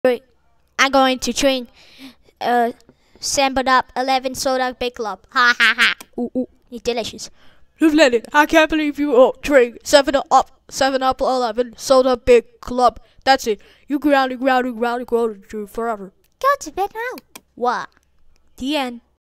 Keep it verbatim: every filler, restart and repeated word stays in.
Wait, I'm going to drink uh seven up eleven soda big club. Ha ha ha. Ooh ooh, it's delicious. Lennon, I can't believe you all drink seven up, seven up, eleven soda big club. That's it. You grounded, grounded, grounded, grounded forever. Go to bed now. What? The end.